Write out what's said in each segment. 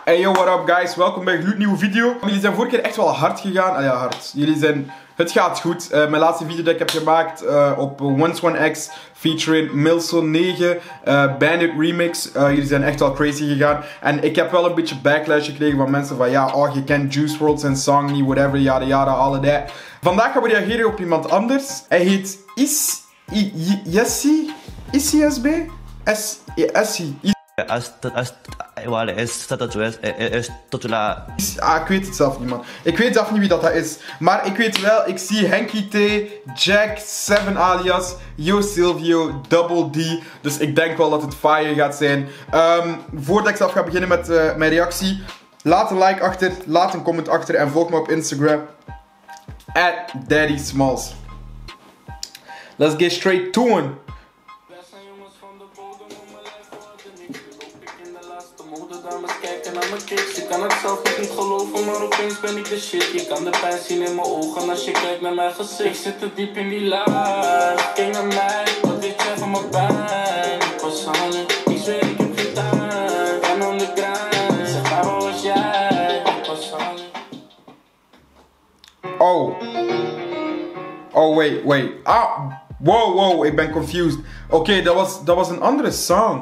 Hey yo, what up guys, welkom bij een gloednieuwe video. Jullie zijn vorige keer echt wel hard gegaan. Ja, hard. Het gaat goed. Mijn laatste video die ik heb gemaakt op Once One X featuring Milson 9, Bandit Remix. Jullie zijn echt wel crazy gegaan. En ik heb wel een beetje backlash gekregen van mensen van ja, oh je kent Juice WRLD zijn song niet, whatever, yada yada, all that. Vandaag gaan we reageren op iemand anders. Hij heet Jessie SB? Ik weet het zelf niet, man. Ik weet zelf niet wie dat is. Maar ik weet wel, ik zie Henky T, Jack, 7 alias, Yo Silvio, Double D. Dus ik denk wel dat het fire gaat zijn. Voordat ik zelf ga beginnen met mijn reactie, laat een like achter, laat een comment achter en volg me op Instagram. @DaddySmalls. Let's get straight to it. Je kan het zelf nog niet geloven, maar opeens ben ik de shit. Je kan de pijn zien in mijn ogen als je kijkt naar mijn gezicht. Ik zit te diep in die laag. Kijk naar mij, wat weet jij van mijn pijn? Ik was hangen, ik zweer ik heb geen tijd. Ben on the grind, zeg maar waar was jij? Ik was hangen. Oh, wait. Ah, wow, ik ben confused. Oké, dat was een andere song.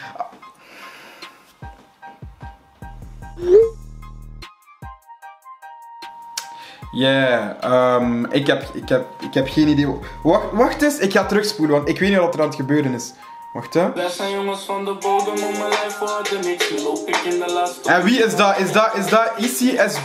Ik heb geen idee. Wacht eens, ik ga terugspoelen, want ik weet niet wat er aan het gebeuren is. Wacht hè. Wij zijn jongens van de bodem, om mijn lijf worden niks. Nu loop ik in de laatste. En wie is dat? Is dat ICSB?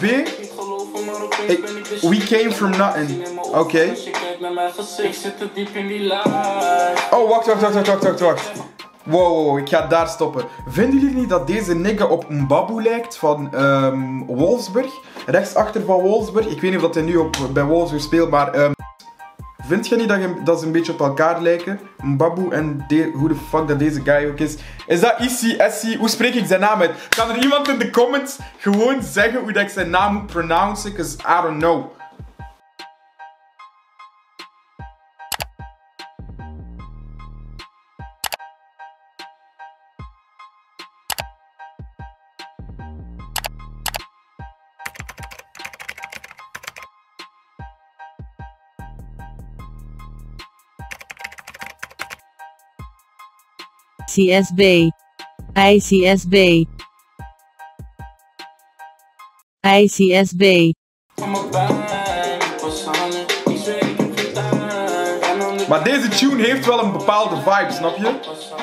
We came from nothing. Oké. Ik zit te diep in die laag. Oh, wacht. Wow, ik ga daar stoppen. Vinden jullie niet dat deze nigga op Mbabu lijkt van Wolfsburg? Rechtsachter van Wolfsburg. Ik weet niet of dat hij nu bij Wolfsburg speelt, maar vind je niet dat ze een beetje op elkaar lijken? Mbabu en hoe de fuck dat deze guy ook is. Is dat ICSC? Hoe spreek ik zijn naam uit? Kan er iemand in de comments gewoon zeggen hoe dat ik zijn naam moet pronouncen? Cause I don't know. ICSB. Maar deze tune heeft wel een bepaalde vibe, snap je?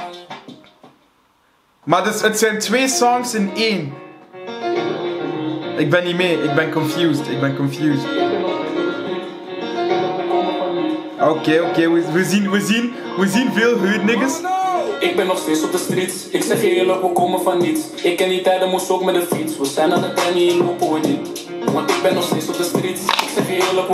Maar dus, het zijn 2 songs in 1. Ik ben niet mee, ik ben confused. Oké, we zien veel hood niggas. Ik ben nog steeds op de streets. Ik zeg je eerlijk, we komen van niets. Ik ken die tijden, moest ook met de fiets. We zijn aan het rennen, hier lopen we niet. Want ik ben nog steeds op de streets. Ik zeg je eerlijk,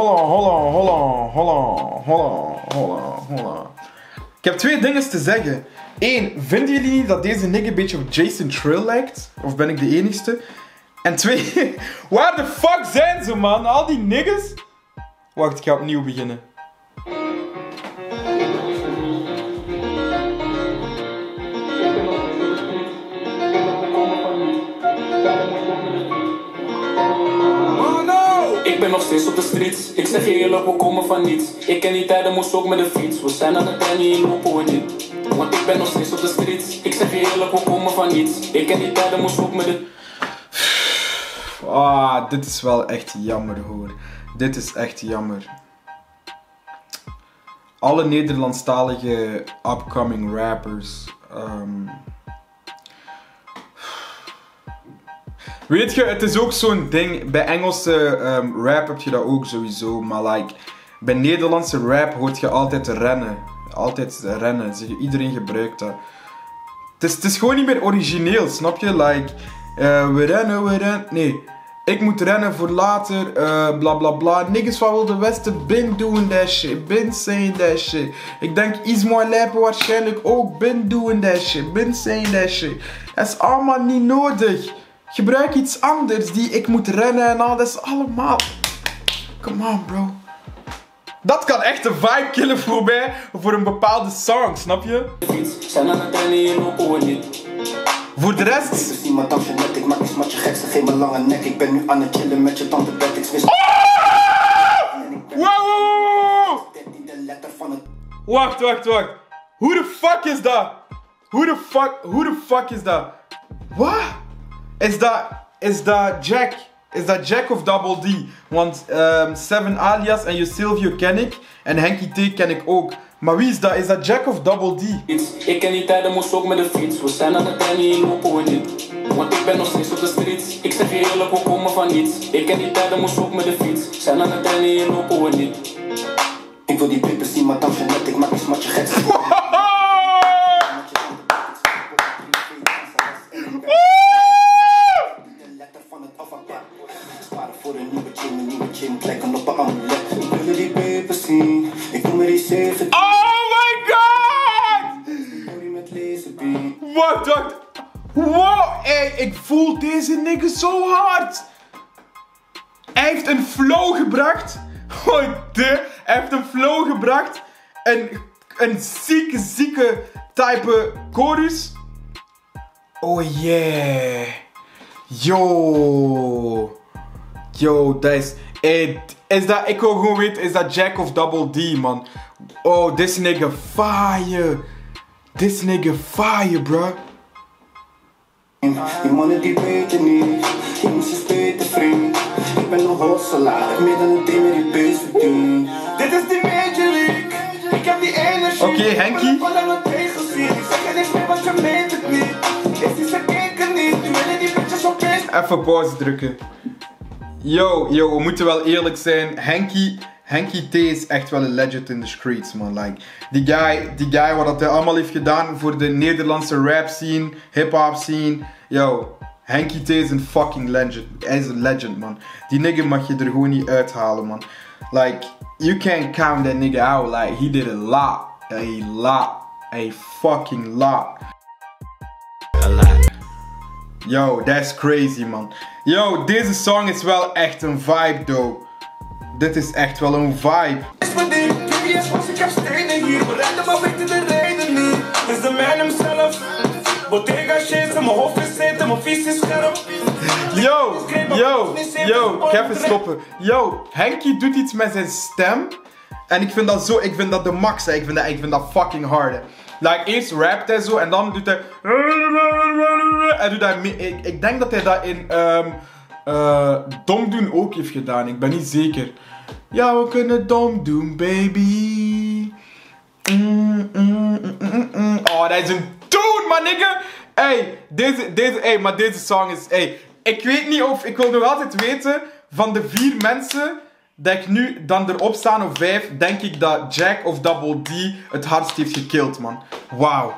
Holla. Ik heb 2 dingen te zeggen. 1, vinden jullie niet dat deze nigga een beetje op Jason Trill lijkt? Of ben ik de enigste? En 2, waar de fuck zijn ze, man? Al die niggas? Wacht, ik ga opnieuw beginnen. ik ben nog steeds op de streets. Ik zeg je eerlijk, we komen van niets. Ik ken die tijden, moest ook met de fiets. We zijn aan het rennen, hier lopen we niet. Want ik ben nog steeds op de streets. Ik zeg je eerlijk, we komen van niets. Ik ken die tijden, moest ook met de... Dit is wel echt jammer hoor. Dit is echt jammer. Alle Nederlandstalige upcoming rappers. Weet je, het is ook zo'n ding. Bij Engelse rap heb je dat ook sowieso. Maar like, bij Nederlandse rap hoort je altijd rennen. Altijd rennen. Iedereen gebruikt dat. Het is gewoon niet meer origineel, snap je? Like, we rennen. Nee. Ik moet rennen voor later, bla bla bla. Niggas van Wilde Westen, been doing that shit, been saying that shit. Ik denk Ismail Lijpen waarschijnlijk ook, been doing that shit, been saying that shit. Dat is allemaal niet nodig. Gebruik iets anders, ik moet rennen en al, dat is allemaal... Come on bro. Dat kan echt een vibe killen voor mij, voor een bepaalde song, snap je? Voor de rest... geef me lange nek, ik ben nu aan het chillen met je tante Bert, ik wist. Wow! De letter van het. Wacht. Hoe de fuck is dat? Hoe de fuck is dat? Wat? Is dat Jack? Is dat Jack of Double D? Want 7 alias en Silvio ken ik. En Henky T ken ik ook. Maar wie is dat? Is dat Jack of Double D? Ik ken die tijden, moest ook met de fiets. We zijn aan het rennen, lopen we niet. Want ik ben nog steeds op de streets. Ik zeg je eerlijk, we komen van niets. Ik ken die tijden, moest ook met de fiets. Zijn aan het rennen, lopen we niet. Ik wil die papers zien, madame Jeanette, ik maak een smatje gek. Voor een nieuwe chain, het lijken op een amulet. Ik wil die papers zien, ik wil me die 7. Oh my god! Met laserbeam. Wacht. Wow, ey, ik voel deze nigger zo hard. Hij heeft een flow gebracht. Hij heeft een flow gebracht. Een zieke type chorus. Oh yeah. Yo, dat is dat, ik wil gewoon weten, is dat Jack of Double D, man? Oh, this nigga fire. This nigga fire, bro. Die mannen die weten niet, je moest eens beter vriend. Ik ben een hosselaar, meer dan een team met die beest verdient. Dit is die Major League, ik heb die energie. Oké, Henky. Ik zeg je niks meer, want je meent het niet. Is die ze kijken niet, nu willen die bitches op feest. Even pauze drukken. Yo, we moeten wel eerlijk zijn. Henky T is echt wel een legend in the streets, man. Like, die guy wat hij allemaal heeft gedaan voor de Nederlandse rap scene, hip-hop scene. Yo, Henky T is een fucking legend. Hij is een legend, man. Die nigga mag je er gewoon niet uithalen, man. Like, you can't count that nigga out. Like, he did a lot. A fucking lot. Yo, that's crazy, man. Yo, deze song is wel echt een vibe, though. Dit is echt wel een vibe. Is mijn ding, VVS was ik heb stenen hier. We redden maar weten de reden niet. Is de man hemzelf. Bottega shades in mijn hoofd is zitten, mijn vies is scherp. Yo, ik heb het stoppen. Yo, Henky doet iets met zijn stem. En ik vind dat de max, hè. Ik vind dat fucking hard, hè. Like, eerst rapt hij zo en dan doet hij... Ik denk dat hij dat in Dom doen ook heeft gedaan. Ik ben niet zeker. Ja, we kunnen Dom doen, baby. Oh, dat is een tune, man, nigga. Hey, maar deze song is... Hey, ik weet niet of... Ik wil nog altijd weten, van de 4 mensen dat ik nu dan erop staan, of 5, denk ik dat Jack of Double D het hardst heeft gekillt, man. Wauw.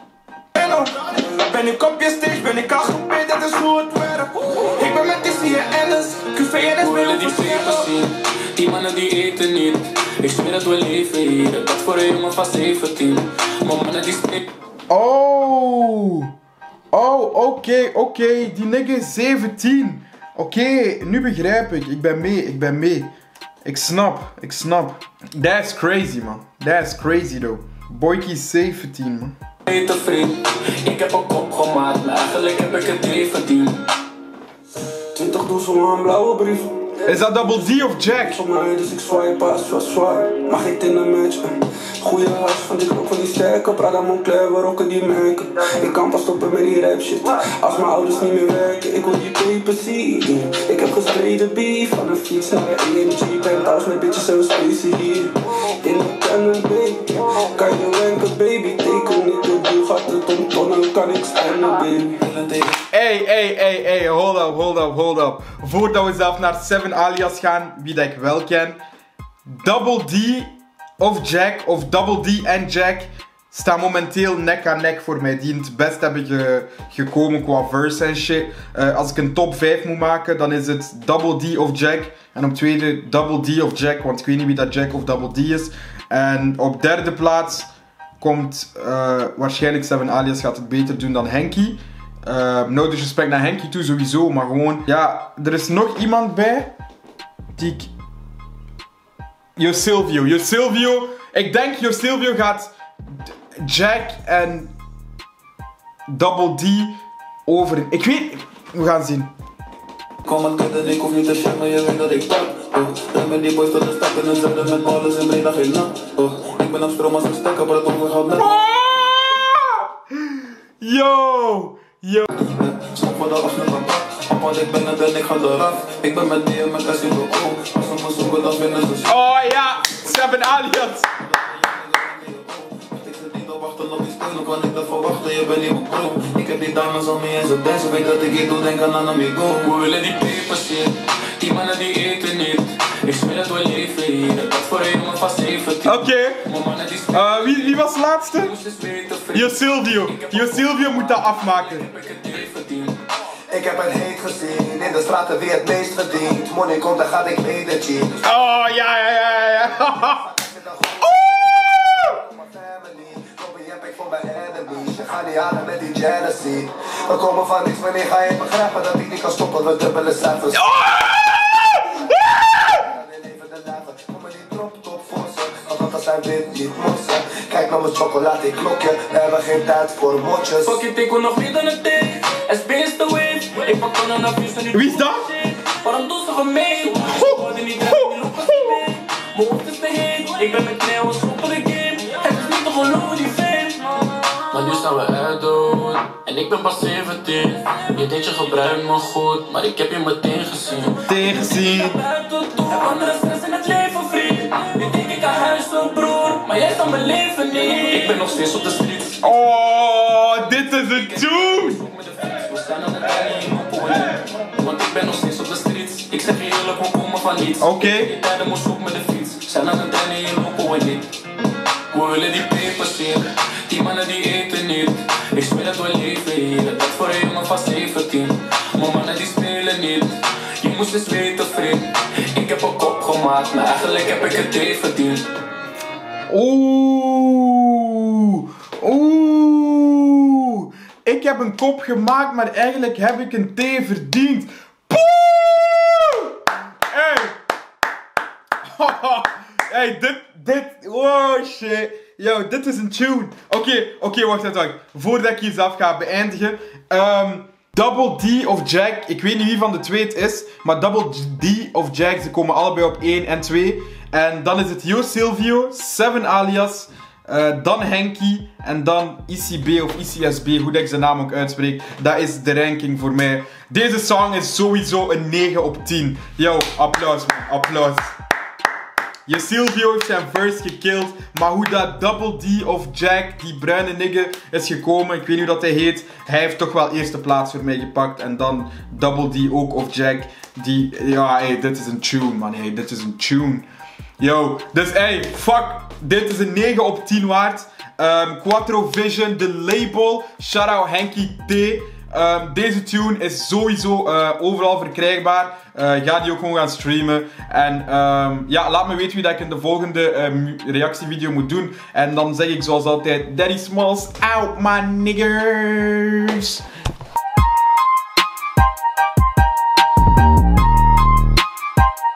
Ben ik op je stage, ben ik al gepeerd, dat is hoe het werkt. Ik ben met die CNN's, QVN's, We willen die papers zien. Die mannen die eten niet. Ik zweer dat we leven hier. Dat voor een jongen van 17. Maar mannen die spreken. Oké. Die nigga is 17. Oké, nu begrijp ik. Ik ben mee. Ik snap. That's crazy, man. That's crazy, though. Boykie is 17, man. Te vriend. Ik heb een kop gemaakt, maar eigenlijk heb ik het niet verdiend. 20 doezel aan blauwe brief. Is dat Double D of Jack? Op mij, dus ik swipe als zwaar. Mag ik in een match? Goeie huis van die klok van die sterke. Prada Moncler, we rocken die merken. Ik kan pas stoppen met die rap shit. Als mijn ouders niet meer werken, ik wil die paper zien. Ik heb gestreden beef van een fiets naar de AMG. Penthouse met bitches en we spacen hier. Independent baby, kan je wenken baby. Teken niet de deal, gaat het om tonnen, kan ik stellen baby. Hey, hold up. Voordat we zelf naar 7 alias gaan, wie dat ik wel ken. Double D of Jack, of Double D en Jack, staan momenteel nek aan nek voor mij. Die in het best hebben gekomen qua verse en shit. Als ik een top 5 moet maken, dan is het Double D of Jack. En op tweede Double D of Jack, want ik weet niet wie dat Jack of Double D is. En op derde plaats komt waarschijnlijk 7 alias gaat het beter doen dan Henky. No disrespect naar Henky toe sowieso, maar gewoon... Ja, er is nog iemand bij die ik... Yo Silvio. Ik denk Yo Silvio gaat Jack en Double D over... Ik weet... We gaan zien. Kom maar kitten, ik hoef niet te shimmen, je weet dat ik tak. Ren met die boys tot de stak in het zuiden met ballen in breda geen nat. Ik ben op stroom als ik stekker, maar dat ook gaat net. Yo! Yo! Stop voor de afsnit. Want ik ben het en ik ga eraf. Ik ben met die en met Cassie de O. Als ze me zoeken dan vinden ze zo. Oh ja! 7 alias! Ik zit niet op wachten op die steunen, kan ik dat verwachten, je bent niet mijn pro. Ik heb die dames om me en ze dansen, weet dat ik hier doe, denk aan amigo. We willen die papers zien, die mannen die eten niet. Ik zweer dat we leven hier, dat voor een jongen van 17. Oké. Wie was de laatste? Yo Silvio moet dat afmaken. Ik heb het heet gezien, in de straten wie het meest verdient. Money komt, dan gaat ik mee de cheat. Oh ja. Je gaat niet halen met die jealousy. We komen van niks, wanneer ga je begrijpen dat ik niet kan stoppen met dubbele cijfers. Kom maar die top voor ze, want dat zijn wit niet mossen. Kijk naar mijn chocolade klokje, we hebben geen tijd voor motjes. Fuck it, ik wil nog niet aan het thee. SB is de wave, ik pak dan een afjes en nu. Wie is dat? Waarom doen ze van mij? Ze worden niet recht, die lopen niet mee. Mijn hoofd is te heet, ik ben met Neo, stoppen de game. Het is niet te geloven, die fame. Maar nu staan we uitdoen, en ik ben pas 17. Je denkt je gebruikt me goed, maar ik heb je meteen gezien. Tegenzien. Buiten toe, heb andere stress in het leven, vriend. Nu denk ik aan huis toe, broer, maar jij staat mijn leven niet. Ik ben nog steeds op de streets. Oh, dit is een tune! We zijn aan het rijden in mijn poort. Want ik ben nog steeds op de streets. Ik zeg je eerlijk, we komen van niets. Oké. Die tijden moest op met de fiets. We zijn aan het rijden in mijn poort. We willen die papers zien. Die mannen die eten niet. Ik zweer dat we leven hier. Dat voor een jongen van 17. Maar mannen die spelen niet. Je moest eens weten, vriend. Ik heb een kop gemaakt, maar eigenlijk heb ik het thee verdiend. Oeh. Ik heb een kop gemaakt, maar eigenlijk heb ik een thee verdiend. Poeh! Hey. Hey, dit. Oh shit. Yo, dit is een tune. Oké, wacht. Voordat ik hier zelf ga beëindigen. Double D of Jack. Ik weet niet wie van de twee het is. Maar Double D of Jack, ze komen allebei op 1 en 2. En dan is het Yo Silvio, 7 alias. Dan Henky. En dan ICB of ICSB, hoe dat ik zijn naam ook uitspreek. Dat is de ranking voor mij. Deze song is sowieso een 9 op 10. Yo, applaus man, applaus. Yo Silvio heeft zijn verse gekillt, maar hoe dat Double D of Jack, die bruine nigger, is gekomen, ik weet niet hoe dat hij heet, hij heeft toch wel eerste plaats voor mij gepakt. En dan Double D ook of Jack, die, ja hey, dit is een tune man, hey, dit is een tune. Yo, dus hey, fuck, dit is een 9 op 10 waard. Quattro Vision, de label, shout-out Henky T. Deze tune is sowieso overal verkrijgbaar. Ga die ook gewoon gaan streamen. En ja, laat me weten wie dat ik in de volgende reactievideo moet doen. En dan zeg ik zoals altijd, Daddy Smalls out my niggers.